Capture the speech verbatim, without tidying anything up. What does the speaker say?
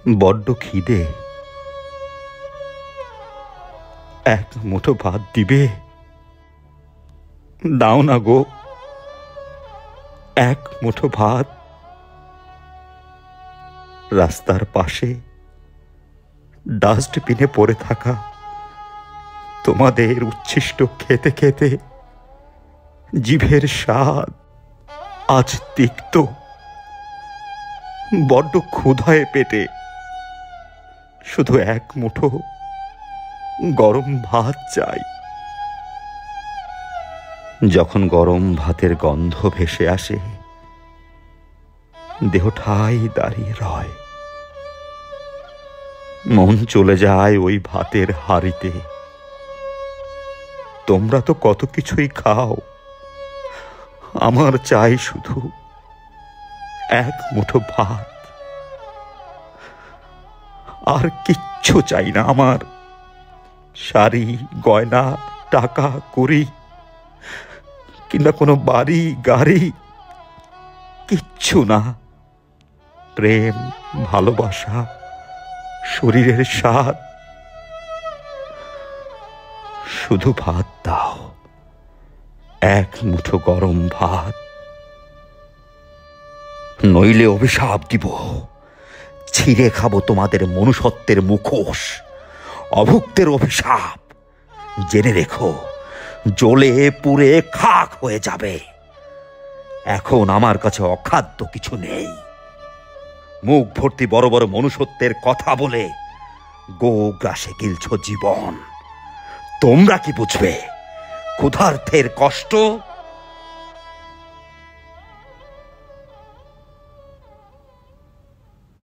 বড্ড খিদে, এক মুঠো ভাত দিবে? দাও না গো, এক মুঠো ভাত। রাস্তার পাশে ডাস্টবিনে পড়ে থাকা তোমাদের উচ্ছিষ্ট খেতে খেতে জিভের স্বাদ আজ তিক্ত। বড্ড ক্ষুধায় পেটে, শুধু এক মুঠো গরম ভাত চাই। যখন গরম ভাতের গন্ধ ভেসে আসে, দেহ ঠাই দাঁড়িয়ে রয়, মন চলে যায় ওই ভাতের হাঁড়িতে। তোমরা তো কত কিছুই খাও, আমার চাই শুধু এক মুঠো ভাত। আর কিচ্ছু চাই না আমার, শাড়ি গয়না টাকা কড়ি কিংবা কোনো বাড়ি গাড়ি, কিচ্ছু না। প্রেম ভালোবাসা, শরীরের স্বাদ, শুধু ভাত দাও, এক মুঠো গরম ভাত। নইলে অভিশাপ দিব, ছিঁড়ে খাবো তোমাদের মনুষ্যত্বের মুখোশ। অভুক্তের অভিশাপ, জেনে রেখো, জ্বলে পুড়ে খাক হয়ে যাবে। এখন আমার কাছে অখাদ্য কিছু নেই। মুখ ভর্তি বড় বড় মনুষ্যত্বের কথা বলে গো গ্রাসে গিলছ জীবন। তোমরা কি বুঝবে ক্ষুধার্থের কষ্ট?